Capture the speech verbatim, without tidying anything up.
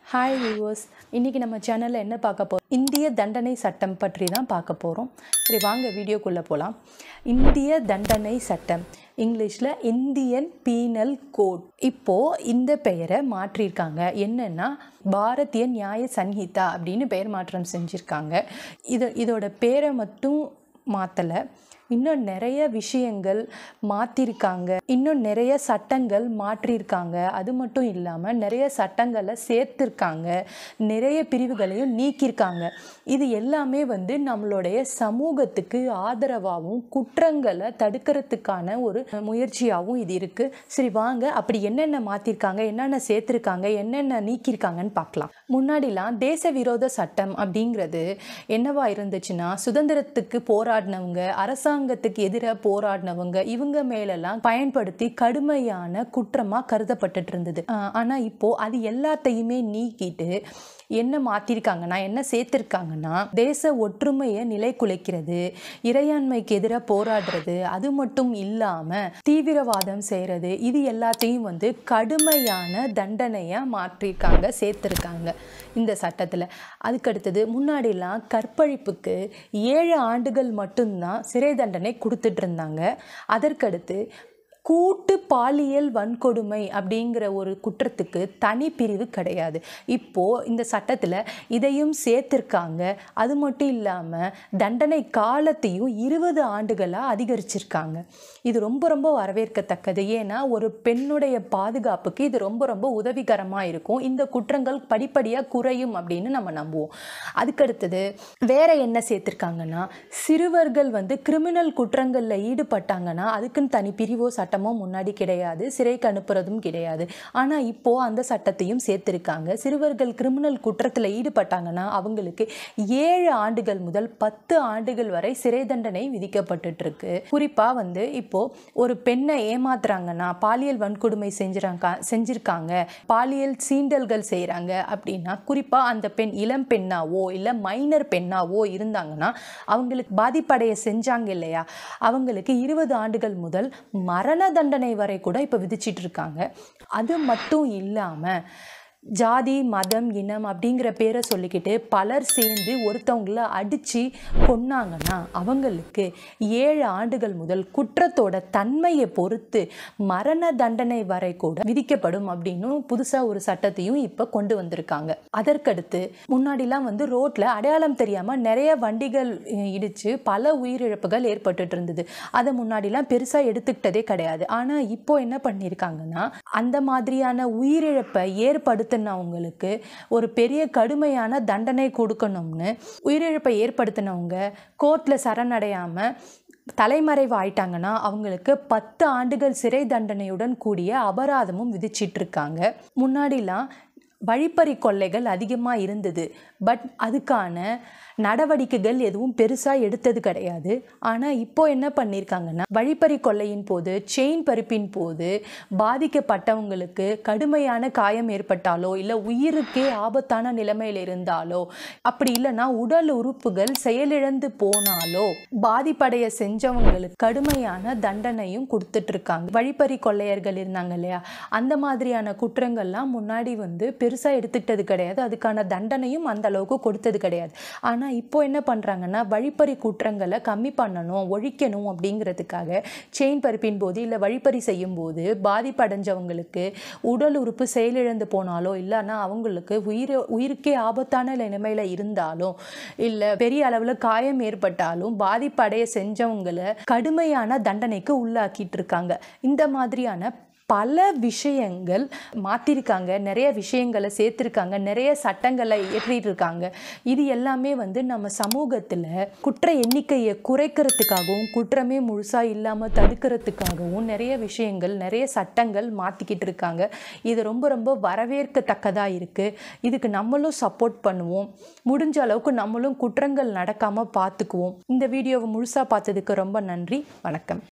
Hi viewers, இன்னைக்கு நம்ம சேனல்ல என்ன பார்க்க போறோம்? இந்திய தண்டனை சட்டம் பற்றி தான் பார்க்க போறோம். சரி வாங்க வீடியோக்குள்ள போலாம். இந்திய தண்டனை சட்டம் இங்கிலீஷ்ல இந்தியன் பீனல் கோட். இப்போ இந்த பெயரை மாற்றிருக்காங்க. என்னன்னா பாரதிய நியாய சன்ஹிதா அப்படினு பெயர் மாற்றம் செஞ்சிருக்காங்க. இது இதோட பேரை மட்டும் மாத்தல. இன்னும் நிறைய விஷயங்கள் மாத்திருக்காங்க. இன்னும் நிறைய சட்டங்கள் மாற்றிருக்காங்க. அது மட்டும் இல்லாம நிறைய சட்டங்களை சேர்த்திருக்காங்க. நிறைய பிரிவுகளையும் நீக்கிருக்காங்க. இது எல்லாமே வந்து நம்மளுடைய சமூகத்துக்கு ஆதரவாகவும் குற்றங்களை தடுக்கிறதுக்கான ஒரு முயற்சியாகவும் இது இருக்கு. சரி வாங்க அப்படி என்னென்ன மாத்திருக்காங்க, என்னென்ன சேர்த்திருக்காங்க, என்னென்ன நீக்கிருக்காங்கன்னு பார்க்கலாம். முன்னாடிலாம் தேச விரோத சட்டம் அப்படிங்கிறது என்னவா இருந்துச்சுன்னா சுதந்திரத்துக்கு போராடினவங்க, அரசாங்கத்துக்கு எதிராக போராடினவங்க இவங்க மேலெல்லாம் பயன்படுத்தி கடுமையான குற்றமா கருதப்பட்டு இருந்தது. ஆனா இப்போ அது எல்லாத்தையுமே நீக்கிட்டு என்ன மாத்திருக்காங்கன்னா என்ன சேர்த்திருக்காங்கன்னா தேச ஒற்றுமையை நிலை குலைக்கிறது, இறையாண்மைக்கு எதிராக போராடுறது, அது மட்டும் இல்லாம தீவிரவாதம் செய்யறது, இது எல்லாத்தையும் வந்து கடுமையான தண்டனையா மாற்றிருக்காங்க, சேர்த்திருக்காங்க இந்த சட்டத்துல. அதுக்கடுத்தது முன்னாடிலாம் கற்பழிப்புக்கு ஏழு ஆண்டுகள் மட்டும்தான் சிறை தண்டனை கொடுத்துட்டு இருந்தாங்க. அதற்கடுத்து கூட்டு பாலியல் வன்கொடுமை அப்படிங்கிற ஒரு குற்றத்துக்கு தனி பிரிவு கிடையாது. இப்போ இந்த சட்டத்துல இதையும் சேர்த்திருக்காங்க. அது மட்டும் இல்லாம தண்டனை காலத்தையும் இருபது ஆண்டுகளா அதிகரிச்சிருக்காங்க. இது ரொம்ப ரொம்ப வரவேற்கத்தக்கது. ஏன்னா ஒரு பெண்ணுடைய பாதுகாப்புக்கு இது ரொம்ப ரொம்ப உதவிகரமா இருக்கும். இந்த குற்றங்கள் படிப்படியா குறையும் அப்படின்னு நம்ம நம்புவோம். அதுக்கடுத்தது வேற என்ன சேர்த்திருக்காங்கன்னா சிறுவர்கள் வந்து கிரிமினல் குற்றங்கள்ல ஈடுபட்டாங்கன்னா அதுக்குன்னு தனி பிரிவோ சட்டம் முன்னாடி கிடையாது, சிறைக்கு அனுப்புறதும் கிடையாது. ஆனா இப்போ அந்த சட்டத்தையும் சேர்த்திருக்காங்க. சிறுவர்கள் கிரிமினல் குற்றத்துல ஈடுபட்டாங்கன்னா அவங்களுக்கு ஏழு ஆண்டுகள் முதல் பத்து ஆண்டுகள் வரை சிறை தண்டனை விதிக்கப்பட்டு இருக்கு. குறிப்பா வந்து இப்போ ஒரு பெண்ணை ஏமாத்துறாங்கன்னா, பாலியல் வன்கொடுமை செஞ்சிருக்காங்க செஞ்சிருக்காங்க பாலியல் சீண்டல்கள் செய்யறாங்க அப்படின்னா குறிப்பா அந்த பெண் இளம் பெண்ணாவோ இல்ல மைனர் பெண்ணாவோ இருந்தாங்கன்னா அவங்களுக்கு பாதிப்படைய செஞ்சாங்க இல்லையா, அவங்களுக்கு இருபது ஆண்டுகள் முதல் மரண தண்டனை வரை கூட இப்ப விதிச்சிட்டு இருக்காங்க. அது மட்டும் இல்லாம ஜாதி மதம் இனம் அப்படிங்கிற பேரை சொல்லிக்கிட்டு பலர் சேர்ந்து ஒருத்தவங்கள அடிச்சு கொன்னாங்கன்னா அவங்களுக்கு ஏழு ஆண்டுகள் முதல் குற்றத்தோட தன்மையை பொறுத்து மரண தண்டனை வரை கூட விதிக்கப்படும் அப்படின்னு புதுசா ஒரு சட்டத்தையும் இப்ப கொண்டு வந்திருக்காங்க. அதற்கடுத்து முன்னாடிலாம் வந்து ரோட்ல அடையாளம் தெரியாம நிறைய வண்டிகள் இடிச்சு பல உயிரிழப்புகள் ஏற்பட்டு இருந்தது. அதை முன்னாடிலாம் பெருசா எடுத்துக்கிட்டதே கிடையாது. ஆனா இப்போ என்ன பண்ணிருக்காங்கன்னா அந்த மாதிரியான உயிரிழப்பை ஏற்படுத்த அவங்களுக்கு ஒரு பெரிய கடுமையான தண்டனை கொடுக்கணும்னு உயிரிழப்பை ஏற்படுத்தினவங்க கோர்ட்ல சரணடையாம தலைமறைவு ஆயிட்டாங்கன்னா அவங்களுக்கு பத்து ஆண்டுகள் சிறை தண்டனையுடன் கூடிய அபராதமும் விதிச்சிட்டு இருக்காங்க. முன்னாடிலாம் வழிப்பறி கொள்ளைகள் அதிகமா இருந்தது. பட் அதுக்கான நடவடிக்கைகள் எதுவும் பெருசா எடுத்தது கிடையாது. ஆனா இப்போ என்ன பண்ணிருக்காங்கன்னா வழிப்பறி கொள்ளையின் போது செயின் பறிப்பின் போது பாதிக்கப்பட்டவங்களுக்கு கடுமையான காயம் ஏற்பட்டாலோ இல்ல உயிருக்கே ஆபத்தான நிலைமையில இருந்தாலோ அப்படி இல்லைன்னா உடல் உறுப்புகள் செயலிழந்து போனாலோ பாதிப்படைய செஞ்சவங்களுக்கு கடுமையான தண்டனையும் கொடுத்துட்டு இருக்காங்க. வழிப்பறி கொள்ளையர்கள் இருந்தாங்க இல்லையா, அந்த மாதிரியான குற்றங்கள்லாம் முன்னாடி வந்து பெருசா எடுத்துக்கிட்டது கிடையாது. அதுக்கான தண்டனையும் அந்த அளவுக்கு கொடுத்தது கிடையாது. ஆனா இப்போ என்ன பண்றாங்கன்னா வழிப்பறி குற்றங்களை கம்மி பண்ணணும், ஒழிக்கணும் அப்படிங்கிறதுக்காக செயின் பறிப்பின் போது இல்ல வழிப்பறி செய்யும் போது பாதிப்படைஞ்சவங்களுக்கு உடல் உறுப்பு செயலிழந்து போனாலோ இல்லைன்னா அவங்களுக்கு உயிர் உயிருக்கே ஆபத்தான நிலைமையில இருந்தாலும் இல்ல பெரிய அளவுல காயம் ஏற்பட்டாலும் பாதிப்படைய செஞ்சவங்களை கடுமையான தண்டனைக்கு உள்ளாக்கிட்டு இருக்காங்க. இந்த மாதிரியான பல விஷயங்கள் மாத்திருக்காங்க, நிறைய விஷயங்களை சேர்த்திருக்காங்க, நிறைய சட்டங்களை இயற்றிட்டு இருக்காங்க. இது எல்லாமே வந்து நம்ம சமூகத்துல குற்ற எண்ணிக்கையை குறைக்கிறதுக்காகவும் குற்றமே முழுசா இல்லாம தடுக்கிறதுக்காகவும் நிறைய விஷயங்கள் நிறைய சட்டங்கள் மாத்திக்கிட்டு இருக்காங்க. இது ரொம்ப ரொம்ப வரவேற்கத்தக்கதா இருக்கு. இதுக்கு நம்மளும் சப்போர்ட் பண்ணுவோம். முடிஞ்ச அளவுக்கு நம்மளும் குற்றங்கள் நடக்காம பார்த்துக்குவோம். இந்த வீடியோவை முழுசா பார்த்ததுக்கு ரொம்ப நன்றி. வணக்கம்.